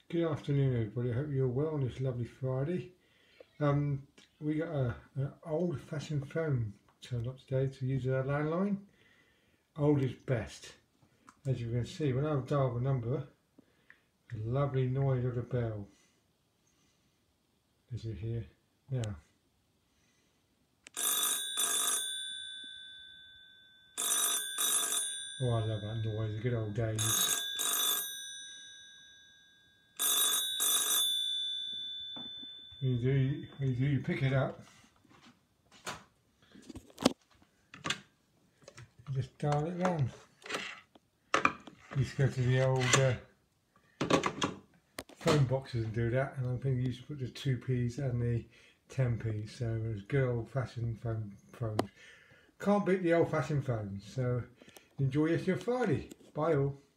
Good afternoon, everybody. I hope you're well on this lovely Friday. We got an old-fashioned phone turned up today to use a landline. Old is best. As you can see, when I dial the number, a lovely noise of the bell, as you hear now. Oh, I love that noise, the good old days. You pick it up, you just dial it down. You used to go to the old phone boxes and do that, and I think you used to put the 2p's and the 10p's, so it was good old fashioned phones. Can't beat the old fashioned phones, so enjoy your Friday. Bye all.